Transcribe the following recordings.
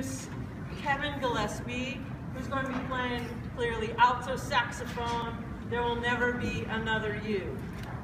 Kevin Gillespie, who's going to be playing clearly alto saxophone, There Will Never Be Another You.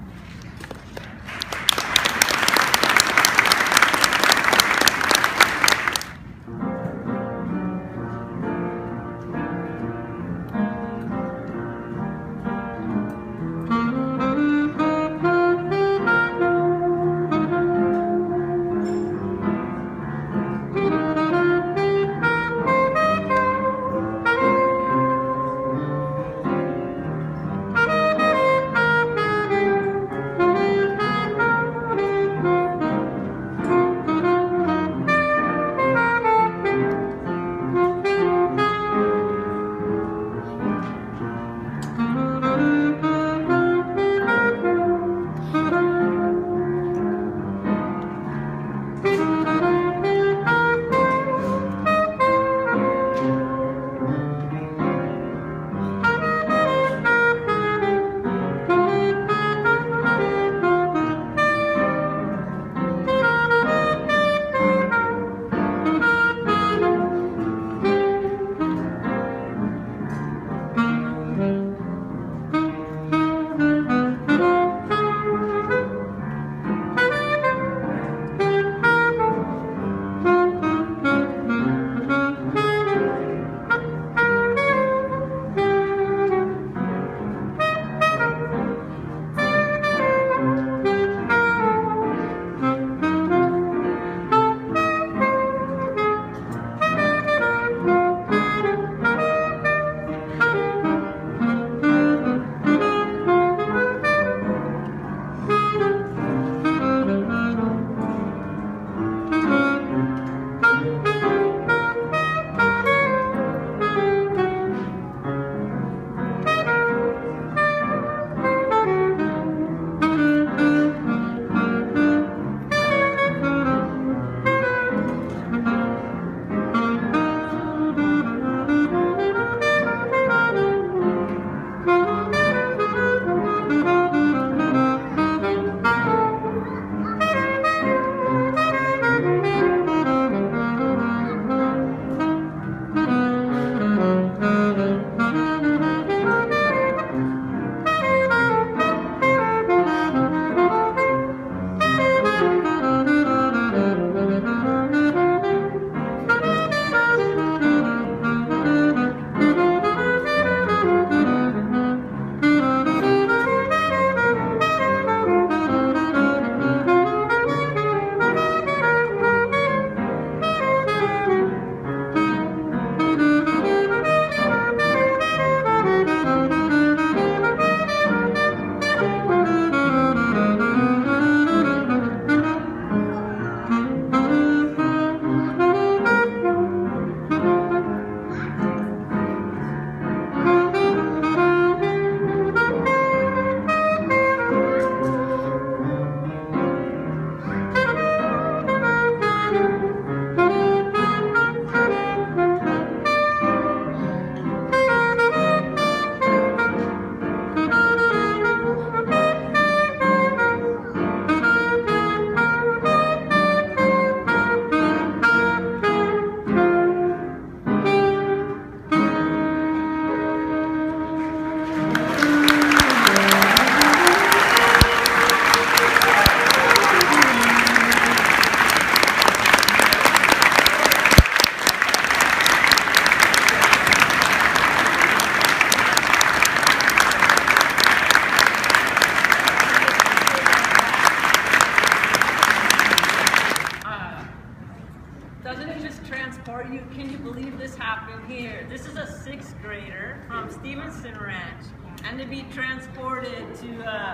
Doesn't it just transport you? Can you believe this happened here? This is a 6th grader from Stevenson Ranch, and to be transported to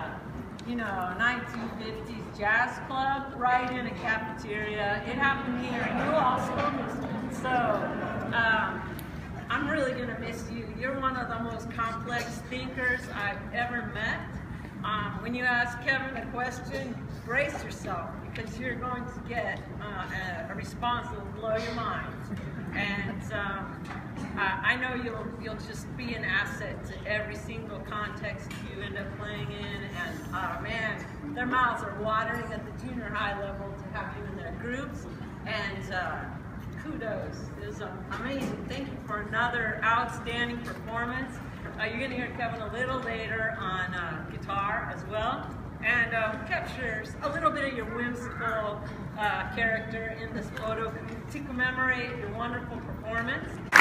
you know, 1950s jazz club right in a cafeteria. It happened here in Newhall School District. So I'm really gonna miss you. You're one of the most complex thinkers I've ever met. When you ask Kevin a question, brace yourself, because you're going to get a response that will blow your mind. And I know you'll just be an asset to every single context you end up playing in. And man, their mouths are watering at the junior high level to have you in their groups. And kudos. It was amazing. Thank you for another outstanding performance. You're going to hear Kevin a little later on guitar as well. And captures a little bit of your whimsical character in this photo to commemorate your wonderful performance.